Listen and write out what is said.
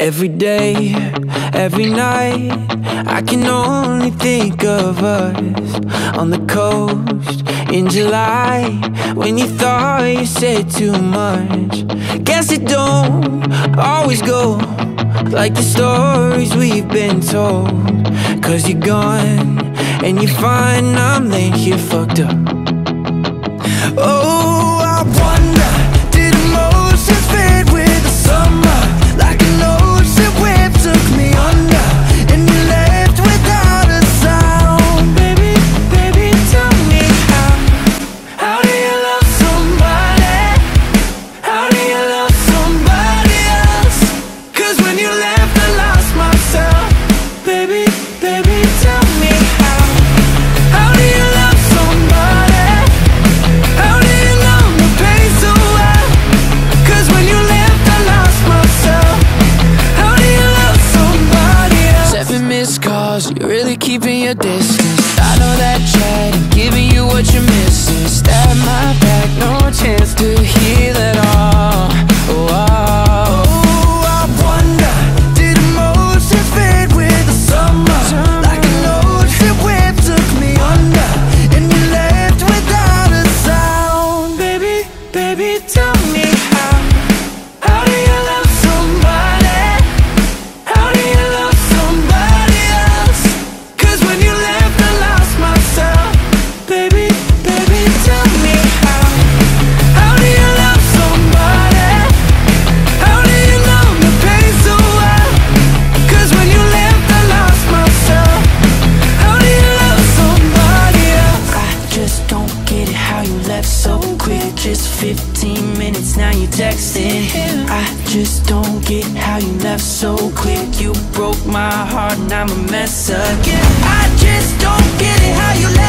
Every day, every night, I can only think of us on the coast in July, when you thought you said too much. Guess it don't always go like the stories we've been told. Cause you're gone and you find I'm laying here fucked up. Oh, I wonder, did emotions fade with the summer? Like an ocean wave took me under, and you left without a sound. Baby, baby, tell me how do you love somebody? How do you love somebody else? Cause when you left I lost myself. Baby, baby, tell me how do you love somebody? How do you love the pain so well? Cause when you left I lost myself. How do you love somebody else? 7 missed calls, you're really keeping your distance. I know that chat and giving you what you're missing. Stab my back, no chance to heal it all. Oh, I wonder, did emotions fade with the summer? Like an ocean wave took me under, and you left without a sound. Baby, baby, tell me how do you love somebody? How do you love somebody else? Cause when you left I lost myself. Baby, baby, tell me how do you love somebody? How do you love the pain so well? Cause when you left I lost myself. How do you love somebody else? I just don't get it how you left so quick. Just 15 minutes now you texting. I just don't get how you left so quick. You broke my heart and I'm a mess again. I just don't get it how you left